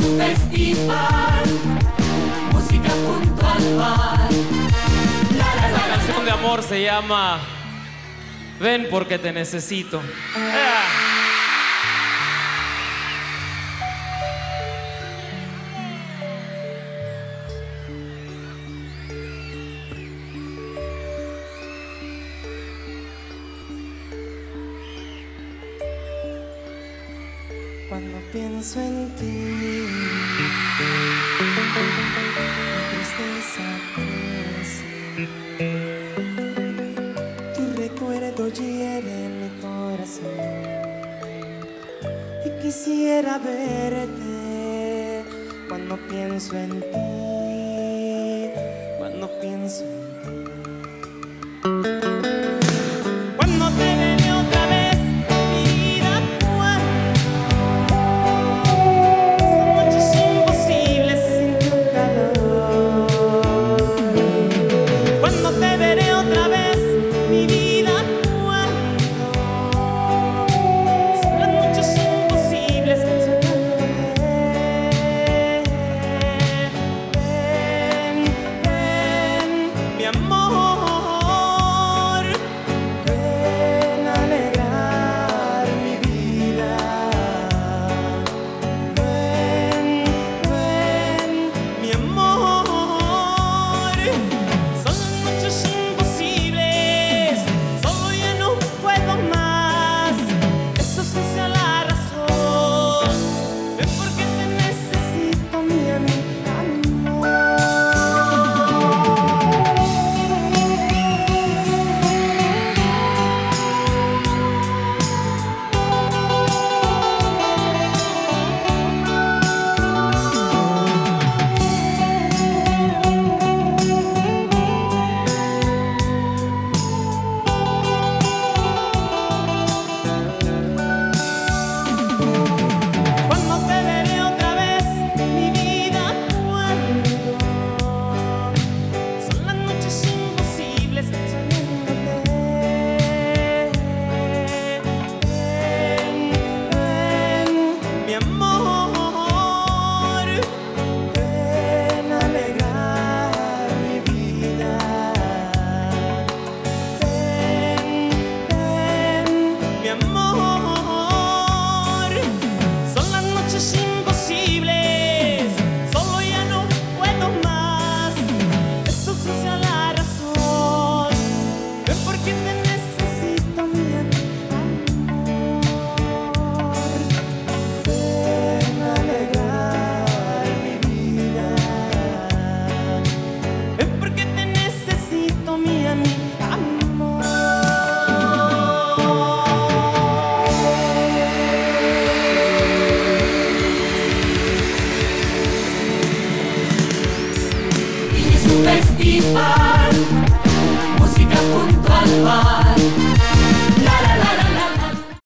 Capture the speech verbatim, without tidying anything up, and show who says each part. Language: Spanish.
Speaker 1: un festival, música junto al mar. La, la, la,
Speaker 2: La canción de amor se llama Ven porque te necesito.
Speaker 3: Cuando pienso en ti, mi tristeza crece. Tu recuerdo hiere mi corazón y quisiera verte. Cuando pienso en ti, cuando pienso en ti. Cuando te veré otra vez, mi vida, cuando son noches imposibles sin tu calor. Cuando te veré otra vez, mi vida, cuando son las noches imposibles soñándote. Ven, ven, mi amor, ven a alegrar mi vida. Ven, ven, mi amor. Son noches imposibles, solo ya no puedo más. Eso sí sea la razón. Ven porque te necesito, mi amor. Cuando te veré otra vez, mi vida, cuando son las noches imposibles soñándote. Ven, ven, mi amor, ven a alegrar mi vida. Ven, ven, mi amor. Son las noches imposibles, solo ya no puedo más. Eso sí sea la razón. Ven porque te necesito, mi amor. Ven a alegrar mi vida. Ven porque te necesito, mi amor.
Speaker 1: y es un festival, música junto al mar.